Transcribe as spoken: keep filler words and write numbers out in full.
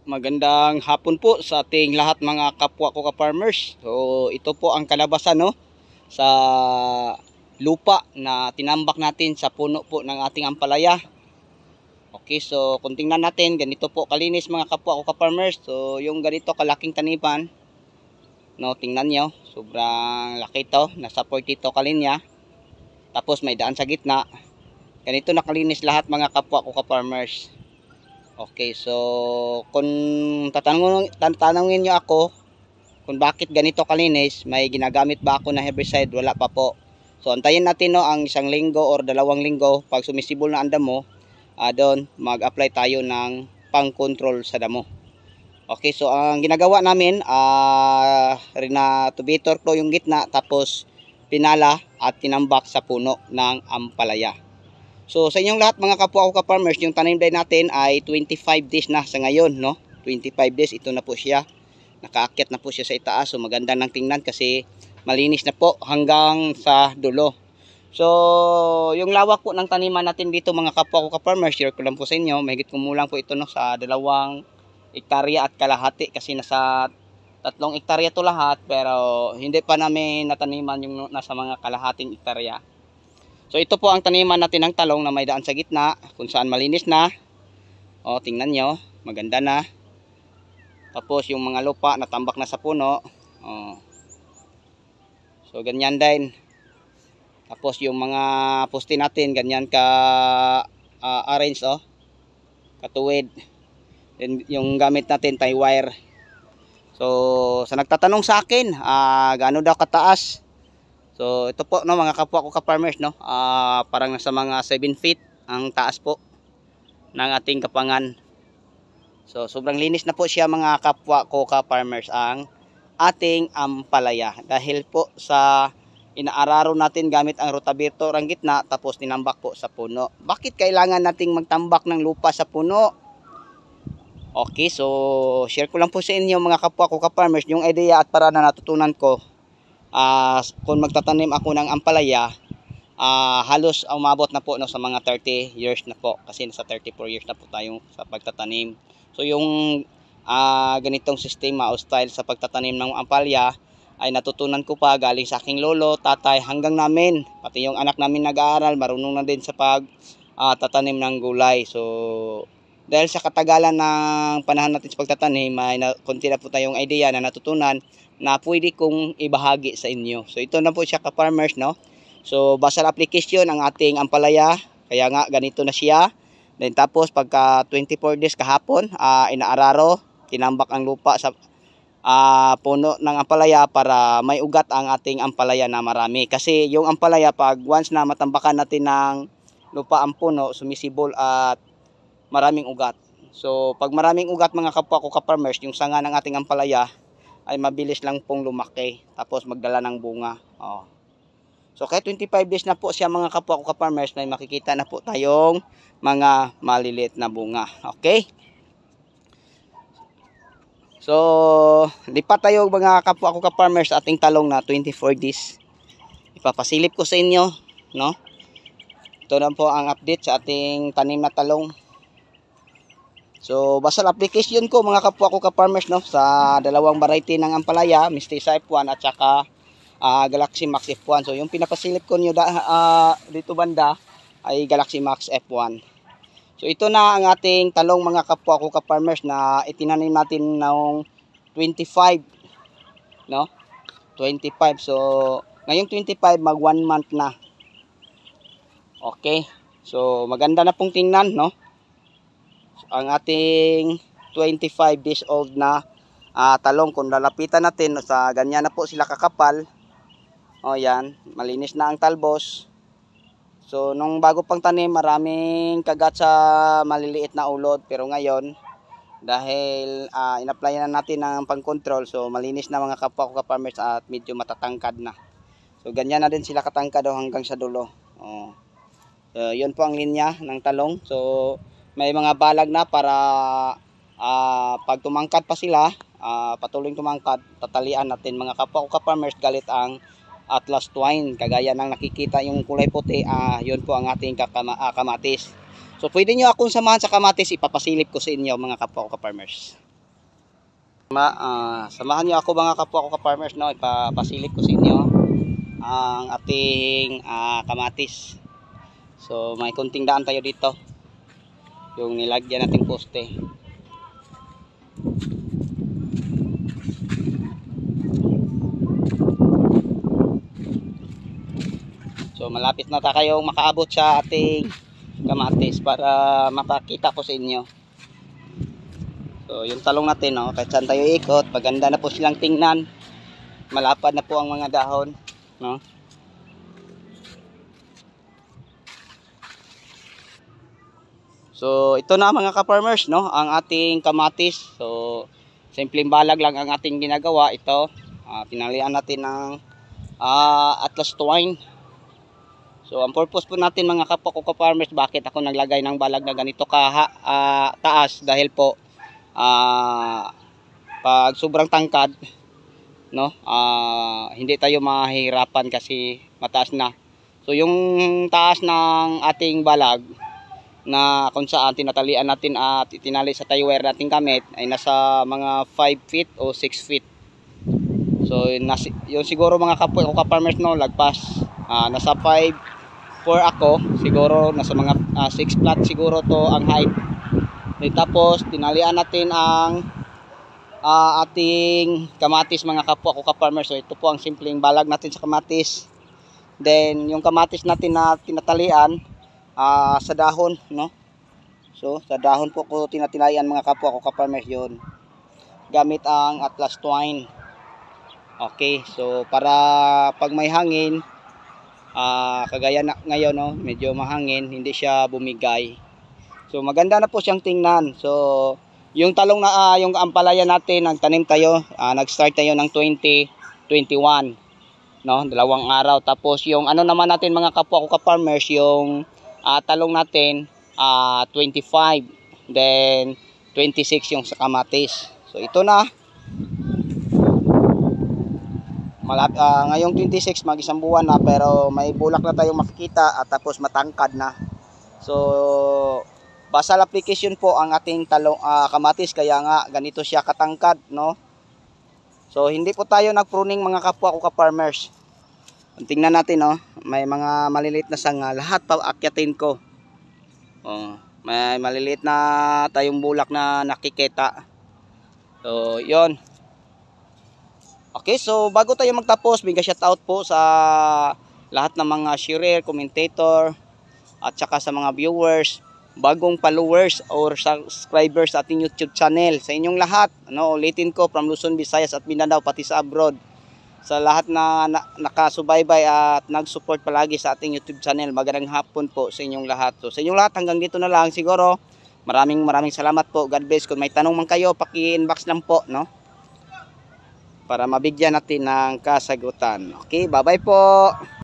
Magandang hapon po sa ating lahat mga kapwa ko ka-farmers. So ito po ang kalabasan no sa lupa na tinambak natin sa puno po ng ating ampalaya. Okay, so kung tingnan natin, ganito po kalinis mga kapwa ko ka-farmers. So yung ganito kalaking taniman, no, tingnan nyo, sobrang laki to, nasa forty-two kalinya. Tapos may daan sa gitna. Ganito nakalinis lahat mga kapwa ko ka-farmers. Okay, so kung tatanungin, tatanungin nyo ako kung bakit ganito kalinis, may ginagamit ba ako na herbicide? Wala pa po. So antayin natin no, ang isang linggo or dalawang linggo. Pag sumisibol na ang damo, uh, doon mag-apply tayo ng pang-control sa damo. Okay, so ang ginagawa namin, uh, rinatubitor ko yung gitna, tapos pinala at tinambak sa puno ng ampalaya. So sa inyong lahat mga kapwa ko ka-farmers, yung tanim day natin ay twenty-five days na sa ngayon, no? twenty-five days, ito na po siya. Nakaakyat na po siya sa itaas. So maganda nang tingnan kasi malinis na po hanggang sa dulo. So yung lawak po ng taniman natin dito mga kapwa ko ka-farmers, share ko lang po sa inyo. Mahigit kumulang po ito no, sa dalawang ektarya at kalahati kasi nasa tatlong ektarya to lahat, pero hindi pa namin nataniman yung nasa mga kalahating ektarya. So ito po ang taniman natin ng talong na may daan sa gitna kung saan malinis na. O tingnan nyo, maganda na. Tapos yung mga lupa natambak na sa puno. O. So ganyan din. Tapos yung mga poste natin ganyan ka uh, arrange oh. Katuwid. Then yung gamit natin tie wire. So sa nagtatanong sa akin, uh, gaano daw kataas? So ito po no mga kapwa ko ka-farmers no, uh, parang nasa mga seven feet ang taas po ng ating kapangan. So sobrang linis na po siya mga kapwa ko ka-farmers ang ating ampalaya dahil po sa inaararo natin gamit ang rotavirtor ang gitna tapos tinambak po sa puno. Bakit kailangan nating magtambak ng lupa sa puno? Okay, so share ko lang po sa inyo mga kapwa ko ka-farmers yung idea at para na natutunan ko. Uh, kung magtatanim ako ng ampalaya, uh, halos umabot na po no, sa mga thirty years na po kasi nasa thirty-four years na po tayo sa pagtatanim. So yung uh, ganitong sistema o style sa pagtatanim ng ampalaya ay natutunan ko pa galing sa aking lolo, tatay hanggang namin, pati yung anak namin nag-aaral, marunong na din sa pag uh, tatanim ng gulay. So dahil sa katagalan ng panahon natin sa pagtatanim, may na, konti na po tayong idea na natutunan na pwede kong ibahagi sa inyo. So ito na po siya ka-farmers no. So basal application ang ating ampalaya, kaya nga ganito na siya. Then tapos pagka twenty-four days kahapon, uh, inaararo, tinambak ang lupa sa uh, puno ng ampalaya para may ugat ang ating ampalaya na marami. Kasi yung ampalaya pag once na matambakan natin ng lupa ang puno, sumisibol at maraming ugat. So pag maraming ugat mga kapwa ko ka-farmers, yung sanga ng ating ampalaya ay mabilis lang pong lumaki tapos magdala ng bunga. Oh. So kahit twenty-five days na po siya mga kapwa ko ka-farmers, may makikita na po tayong mga maliliit na bunga. Okay? So lipat tayo mga kapwa ko ka-farmers sa ating talong na twenty-four days. Ipapasilip ko sa inyo, no? Ito na po ang update sa ating tanim na talong. So basal application ko mga kapwa ko ka-farmers no, sa dalawang variety ng ampalaya, Mestiza F one at saka uh, Galaxy Max F one. So yung pinapasilip ko niyo da, uh, dito banda ay Galaxy Max F one. So ito na ang ating talong mga kapwa ko ka-farmers na itinanim natin noong twenty-five no, twenty-five. So ngayong twenty-five mag one month na. Okay, so maganda na pong tingnan no, ang ating twenty-five days old na uh, talong. Kung lalapitan natin sa ganyan na po sila kakapal. O yan, malinis na ang talbos. So nung bago pang tanim, maraming kagat sa maliliit na ulod, pero ngayon dahil uh, in-apply na natin ng pang-control, so malinis na mga kapwa ko ka-farmers at medyo matatangkad na. So ganyan na din sila katangkad o hanggang sa dulo. O. So yun po ang linya ng talong. So may mga balag na para uh, pag tumangkad pa sila, uh, patuloy tumangkad, tatalian natin mga kapwa ko ka-farmers galit ang Atlas twine, kagaya ng nakikita yung kulay puti, uh, yun po ang ating kakama, uh, kamatis. So pwede nyo akong samahan sa kamatis, ipapasilip ko sa inyo mga kapwa ko ka-farmers. Ma, uh, samahan niyo ako mga kapwa ko ka-farmers, no, ipapasilip ko sa inyo ang ating uh, kamatis. So may kunting daan tayo dito, yung nilagyan natin poste. So malapit na tayo makaabot sa ating kamatis para mapakita ko sa inyo. So yung talong natin, no, kahit saan tayo ikot, maganda na po silang tingnan. Malapad na po ang mga dahon, no. So ito na mga ka-farmers, no, ang ating kamatis. So simpleng balag lang ang ating ginagawa. Ito, uh, tinalian natin ng uh, Atlas twine. So ang purpose po natin mga kapwa ko ka-farmers, bakit ako naglagay ng balag na ganito ka uh, taas, dahil po Uh, pag sobrang tangkad, no, uh, hindi tayo mahihirapan kasi mataas na. So yung taas ng ating balag na kung saan tinatalian natin at itinali sa tie wire natin gamit ay nasa mga five feet o six feet. So nasi, yung siguro mga kapwa ko ka-farmers, no, lagpas uh, nasa five four ako, siguro nasa mga uh, six flat siguro to ang height. Tapos tinalian natin ang uh, ating kamatis mga kapwa ko ka-farmers. So ito po ang simpleng balag natin sa kamatis. Then yung kamatis natin na tinatalian uh, sa dahon, no. So sa dahon po ko tinatalian mga kapwa ko ka-farmers, yun gamit ang Atlas twine. Okay, so para pag may hangin, uh, kagaya na ngayon, no, medyo mahangin, hindi siya bumigay. So maganda na po siyang tingnan. So yung talong na uh, yung ampalaya natin, nagtanim tayo, uh, nag-start tayo ng twenty twenty-one, no, dalawang araw. Tapos yung ano naman natin mga kapwa ko ka-farmers, yung uh, talong natin uh, twenty-five, then twenty-six yung sa kamatis. So ito na. Malap, uh, ngayong twenty-six, mag-isang buwan na, pero may bulak na tayong makikita at tapos matangkad na. So basal application po ang ating talong uh, kamatis, kaya nga ganito siya katangkad, no. So hindi po tayo nagpruning mga kapwa ko ka-farmers. Tingnan natin, no, may mga maliliit na sanga, lahat pa akyatin ko. Oh, may maliliit na tayong bulak na nakikita. So yon. Okay, so bago tayo magtapos, mega shout out po sa lahat ng mga sharer, commentator at saka sa mga viewers, bagong followers or subscribers sa ating YouTube channel. Sa inyong lahat, ano, ulitin ko, from Luzon, Visayas at Mindanao, pati sa abroad, sa lahat na, na nakasubaybay at nag-support palagi sa ating YouTube channel, magandang hapon po sa inyong lahat. So sa inyong lahat, hanggang dito na lang siguro. Maraming maraming salamat po. God bless. Kung may tanong man kayo, paki-inbox lang po, no, para mabigyan natin ng kasagutan. Okay, bye bye po.